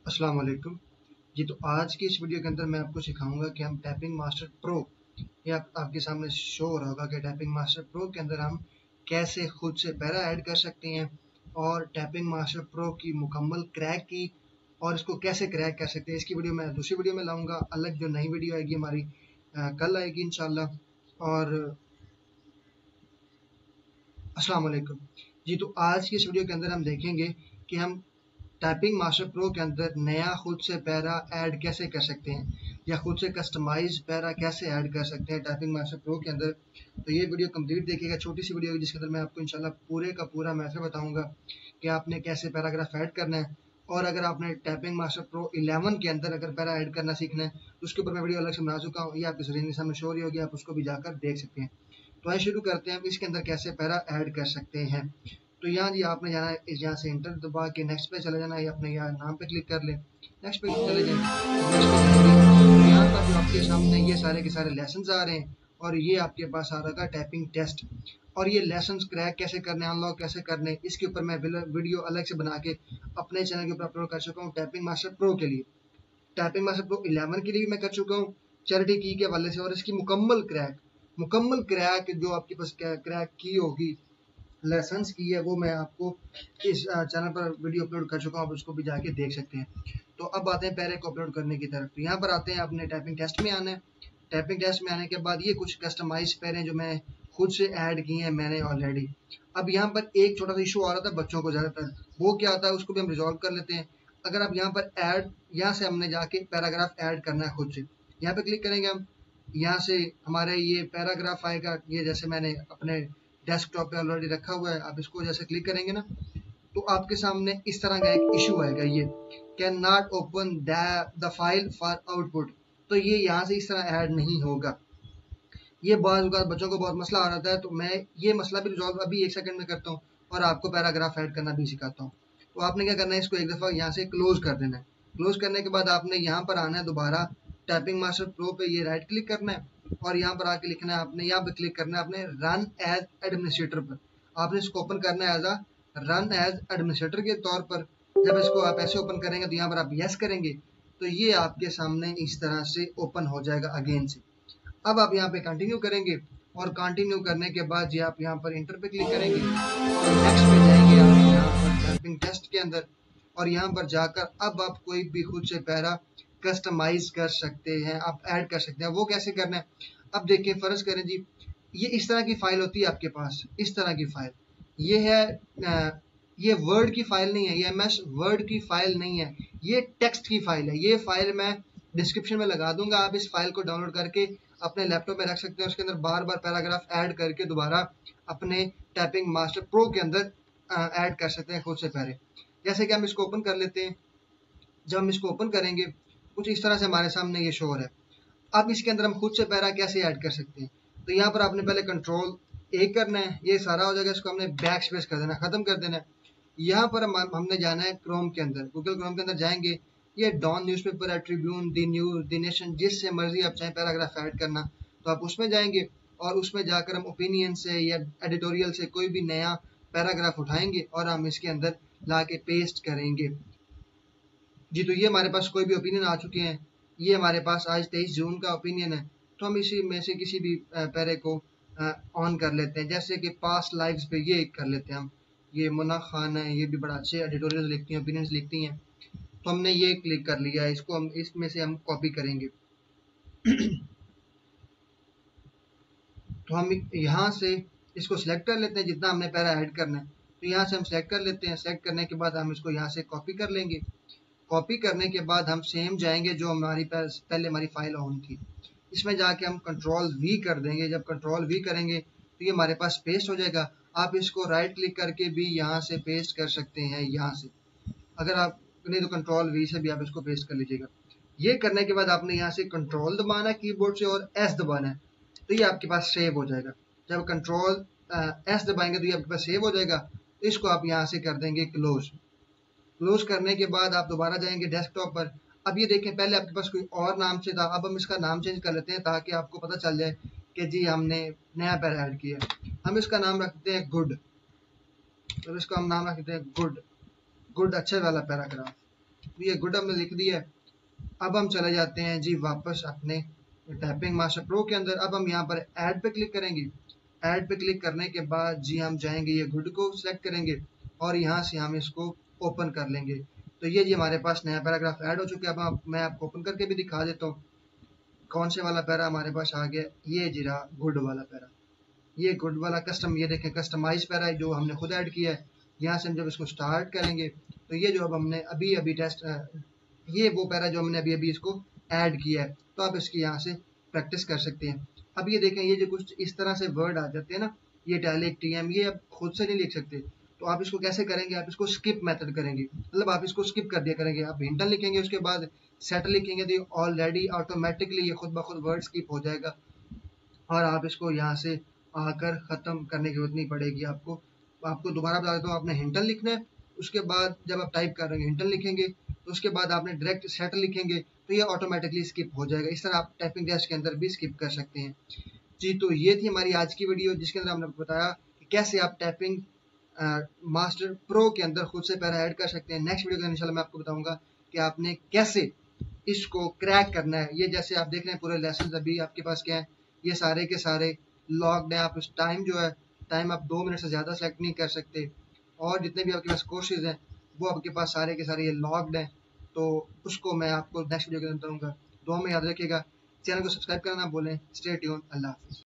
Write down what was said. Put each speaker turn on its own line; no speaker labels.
अस्सलाम वालेकुम जी। तो आज की इस वीडियो के अंदर मैं आपको सिखाऊंगा कि हम टाइपिंग मास्टर प्रो, ये आपके सामने शो हो रहा होगा कि टाइपिंग मास्टर प्रो के अंदर हम कैसे खुद से पैरा ऐड कर सकते हैं और टाइपिंग मास्टर प्रो की मुकम्मल क्रैक की और इसको कैसे क्रैक कर सकते हैं। इसकी वीडियो मैं दूसरी वीडियो में लाऊंगा, अलग जो नई वीडियो आएगी हमारी कल आएगी इंशाल्लाह। और अस्सलाम वालेकुम जी। तो आज की इस वीडियो के अंदर हम देखेंगे कि हम टाइपिंग मास्टर प्रो के अंदर नया खुद से पैरा ऐड कैसे कर सकते हैं या खुद से कस्टमाइज पैरा कैसे ऐड कर सकते हैं टाइपिंग मास्टर प्रो के अंदर। तो ये वीडियो कंप्लीट देखिएगा, छोटी सी वीडियो जिसके अंदर मैं आपको इंशाल्लाह पूरे का पूरा मैथड बताऊंगा कि आपने कैसे पैराग्राफ ऐड करना है। और अगर आपने टाइपिंग मास्टर प्रो 11 के अंदर अगर पैरा ऐड करना सीखना है तो उसके ऊपर मैं वीडियो अलग से बना चुका हूँ, ये आपके स्क्रीन के सामने शो हो रही होगी, आप उसको भी जाकर देख सकते हैं। तो आइए शुरू करते हैं हम इसके अंदर कैसे पैरा ऐड कर सकते हैं। तो यहाँ जी आपने जाना है, यहाँ से इंटर दबा के नेक्स्ट पे चले जाना है, अपने यहाँ नाम पे क्लिक कर ले, नेक्स्ट पे चले जाएंगे, नेक्स्ट पे जाएंगे तो यहाँ पर जो आपके सामने ये सारे के सारे लेसन आ रहे हैं और ये आपके पास आ रहा है टाइपिंग टेस्ट। और ये लेसन क्रैक कैसे करने, अनलॉक कैसे करने, इसके ऊपर मैं वीडियो अलग से बना के अपने चैनल के ऊपर अपलोड कर चुका हूँ टाइपिंग मास्टर प्रो के लिए। टाइपिंग मास्टर प्रो 11 के लिए भी मैं कर चुका हूँ चैरिटी की के हवाले से, और इसकी मुकम्मल क्रैक जो आपके पास क्रैक की होगी, लेसन्स की है, वो मैं आपको इस चैनल पर वीडियो अपलोड कर चुका हूँ, आप उसको भी जाके देख सकते हैं। तो अब आते हैं पैरे को अपलोड करने की तरफ। तो यहाँ पर आते हैं, अपने टाइपिंग टेस्ट में आना है। टाइपिंग टेस्ट में आने के बाद ये कुछ कस्टमाइज पैरे जो मैं खुद से ऐड किए हैं मैंने ऑलरेडी। अब यहाँ पर एक छोटा सा इशू आ रहा था बच्चों को ज़्यादातर, वो क्या होता है उसको भी हम रिजॉल्व कर लेते हैं। अगर आप यहाँ पर ऐड, यहाँ से हमने जाके पैराग्राफ ऐड करना है खुद से, यहाँ पे क्लिक करेंगे हम, यहाँ से हमारे ये पैराग्राफ आएगा, ये जैसे मैंने अपने डेस्कटॉप पे ऑलरेडी रखा हुआ है। आप इसको जैसे क्लिक करेंगे ना तो आपके सामने इस तरह का एक इशू आएगा, ये can not open the file for output. तो ये यहाँ से इस तरह ऐड नहीं होगा। ये बहुत बच्चों को बहुत मसला आ रहा था, तो मैं ये मसला भी रिजॉल्व अभी 1 सेकंड में करता हूँ और आपको पैराग्राफ ऐड करना भी सिखाता हूँ। तो आपने क्या करना है, इसको एक दफ़ा यहाँ से क्लोज कर देना है। क्लोज करने के बाद आपने यहाँ पर आना है, दोबारा टाइपिंग मास्टर प्रो पे ये राइट क्लिक करना है और यहाँ पर आके लिखना है, आपने यहाँ पे क्लिक करना है, आपने रन एज एडमिनिस्ट्रेटर पर आपने इसको ओपन करना है as a run as administrator के तौर पर। जब इसको आप ऐसे ओपन करेंगे तो यहाँ पर आप यस करेंगे तो ये आपके सामने इस तरह से ओपन हो जाएगा अगेन से। अब आप यहाँ पे कंटिन्यू करेंगे और कंटिन्यू करने के बाद जी आप यहाँ पर इंटर पे क्लिक करेंगे और नेक्स्ट पे जाएंगे आप यहाँ पर टाइपिंग टेस्ट के अंदर, और यहाँ पर जाकर अब आप कोई भी खुद से पैरा कस्टमाइज कर सकते हैं, आप ऐड कर सकते हैं। वो कैसे करना है, अब देखिए फर्ज करें जी ये इस तरह की फाइल होती है आपके पास, इस तरह की फाइल ये है, ये वर्ड की फाइल नहीं है, ये एमएस वर्ड की फाइल नहीं है, ये टेक्स्ट की फाइल है। ये फाइल मैं डिस्क्रिप्शन में लगा दूंगा, आप इस फाइल को डाउनलोड करके अपने लैपटॉप में रख सकते हैं। उसके अंदर बार बार पैराग्राफ ऐड करके दोबारा अपने टाइपिंग मास्टर प्रो के अंदर ऐड कर सकते हैं खुद से पैरे। जैसे कि हम इसको ओपन कर लेते हैं। जब हम इसको ओपन करेंगे कुछ इस तरह से हमारे सामने ये शो हो रहा है। अब इसके अंदर हम खुद से पैरा कैसे ऐड कर सकते हैं, तो यहाँ पर आपने पहले कंट्रोल ए करना है, ये सारा हो जाएगा, इसको हमने बैक स्पेस कर देना, खत्म कर देना है। यहाँ पर हमने जाना है क्रोम के अंदर, गूगल क्रोम के अंदर जाएंगे, ये डॉन न्यूज़पेपर है, Tribune, the News, the Nation, जिससे मर्जी आप चाहें पैराग्राफ ऐड करना तो आप उसमें जाएंगे और उसमें जाकर हम ओपिनियन से या एडिटोरियल से कोई भी नया पैराग्राफ उठाएंगे और हम इसके अंदर ला के पेस्ट करेंगे जी। तो ये हमारे पास कोई भी ओपिनियन आ चुके हैं, ये हमारे पास आज 23 जून का ओपिनियन है। तो हम इसी में से किसी भी पैरे को ऑन कर लेते हैं, जैसे कि पास्ट लाइव्स पे ये कर लेते हैं हम। ये मुन्ना खान है, ये भी बड़ा अच्छे एडिटोरियल लिखती हैं, ओपिनियंस लिखती हैं। तो हमने ये क्लिक कर लिया, इसको हम इसमें से हम कॉपी करेंगे। तो हम यहाँ से इसको सिलेक्ट कर लेते हैं जितना हमने पैरा ऐड करना है। तो यहाँ से हम सिलेक्ट कर लेते हैं, सिलेक्ट करने के बाद हम इसको यहाँ से कॉपी कर लेंगे। कॉपी करने के बाद हम सेम जाएंगे जो हमारी पहले हमारी फाइल ऑन थी, इसमें जाके हम कंट्रोल वी कर देंगे। जब कंट्रोल वी करेंगे तो ये हमारे पास पेस्ट हो जाएगा। आप इसको राइट क्लिक करके भी यहाँ से पेस्ट कर सकते हैं, यहाँ से अगर आप नहीं तो कंट्रोल वी से भी आप इसको पेस्ट कर लीजिएगा। ये करने के बाद आपने यहाँ से कंट्रोल दबाना है कीबोर्ड से और एस दबाना है, तो ये आपके पास सेव हो जाएगा। जब कंट्रोल एस दबाएंगे तो ये आपके पास सेव हो जाएगा। इसको आप यहाँ से कर देंगे क्लोज। क्लोज करने के बाद आप दोबारा जाएंगे डेस्कटॉप पर। अब ये देखें पहले आपके पास कोई और नाम से था, अब हम इसका नाम चेंज कर लेते हैं ताकि आपको पता चल जाए कि जी हमने नया पैरा ऐड किया। हम इसका नाम रखते हैं गुड, तो इसको हम नाम रखते हैं गुड, गुड अच्छे वाला पैराग्राफ। तो ये गुड हमने लिख दिया है। अब हम चले जाते हैं जी वापस अपने टाइपिंग मास्टर प्रो के अंदर। अब हम यहाँ पर ऐड पे क्लिक करेंगे। ऐड पे क्लिक करने के बाद जी हम जाएंगे, ये गुड को सिलेक्ट करेंगे और यहाँ से हम इसको ओपन कर लेंगे। तो ये जी हमारे पास नया पैराग्राफ ऐड हो चुका है। अब मैं आपको ओपन करके भी दिखा देता हूँ कौन से वाला पैरा हमारे पास आ गया। ये जी रहा गुड वाला पैरा, ये गुड वाला कस्टम, ये देखें कस्टमाइज पैरा है जो हमने खुद ऐड किया है। यहाँ से हम जब इसको स्टार्ट करेंगे तो ये जो अब हमने अभी अभी टेस्ट, ये वो पैरा जो हमने अभी अभी इसको ऐड किया है। तो आप इसकी यहाँ से प्रैक्टिस कर सकते हैं। अब ये देखें, ये जो कुछ इस तरह से वर्ड आ जाते हैं ना, ये टैलिक टीएम, ये आप खुद से नहीं लिख सकते। तो आप इसको कैसे करेंगे, आप इसको स्किप मेथड करेंगे, मतलब आप इसको स्किप कर दिया करेंगे। आप हिंटन लिखेंगे, उसके बाद सेट लिखेंगे तो ऑलरेडी ऑटोमेटिकली ये खुद ब खुद वर्ड स्किप हो जाएगा और आप इसको यहाँ से आकर ख़त्म करने की जरूरत नहीं पड़ेगी आपको। आपको दोबारा बता देता हूँ, आपने हिंटन लिखना है, उसके बाद जब आप टाइप कर रहे हैं हिंटन लिखेंगे तो उसके बाद आपने डायरेक्ट सेट लिखेंगे तो ये ऑटोमेटिकली स्किप हो जाएगा। इस तरह आप टाइपिंग टेस्ट के अंदर भी स्किप कर सकते हैं जी। तो ये थी हमारी आज की वीडियो जिसके अंदर हमने बताया कि कैसे आप टाइपिंग मास्टर प्रो के अंदर खुद से पैरा ऐड कर सकते हैं। नेक्स्ट वीडियो के अंदर इंशाल्लाह मैं आपको बताऊंगा कि आपने कैसे इसको क्रैक करना है। ये जैसे आप देख रहे हैं पूरे लेसन अभी आपके पास क्या है, ये सारे के सारे लॉग्ड हैं। आप इस टाइम जो है, टाइम आप 2 मिनट से ज़्यादा सेलेक्ट नहीं कर सकते और जितने भी आपके पास कोर्सेज हैं वो आपके पास सारे के सारे ये लॉग्ड हैं। तो उसको मैं आपको नेक्स्ट वीडियो के अंदर दूंगा। दुआ में याद रखिएगा, चैनल को सब्सक्राइब करना ना भूलें। स्टे ट्यून, अल्लाह हाफिज़।